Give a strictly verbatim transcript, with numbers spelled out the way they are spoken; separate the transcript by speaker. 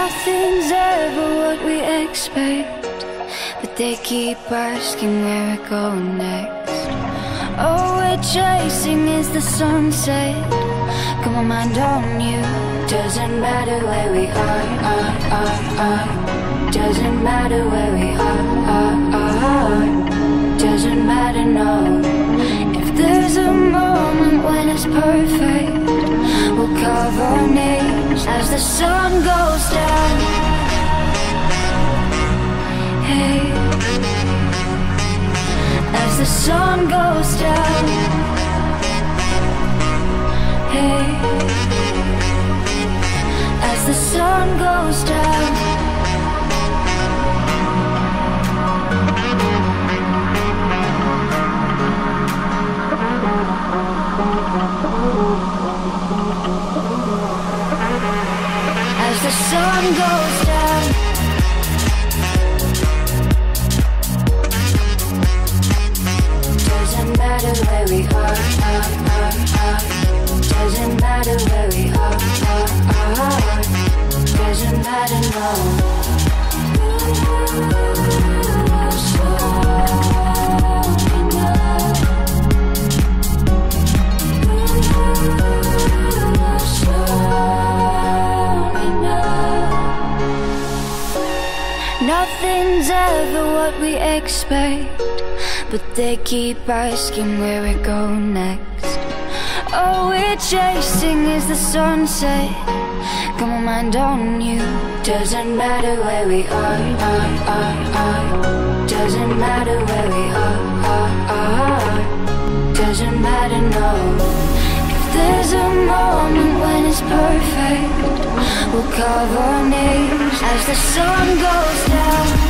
Speaker 1: Nothing's ever what we expect, but they keep asking where we're going next. All we're chasing is the sunset. Got my mind on you. Doesn't matter where we are, are, are, are. Doesn't matter where we are, are, are. Doesn't matter, no. If there's a moment when it's perfect, we'll carve our names as the sun goes down. Hey, as the sun goes down. Hey, as the sun goes down. As the sun goes down. Doesn't matter where we are, are, are, are. Doesn't matter where we are, are, are. Doesn't matter, no. Nothing's ever what we expect, but they keep asking where we're going next. All we're chasing is the sunset. Got my mind on you. Doesn't matter where we are, are, are, are. Doesn't matter where we are, are, are. Doesn't matter, no. If there's a moment when it's perfect, we'll carve our names as the sun goes down.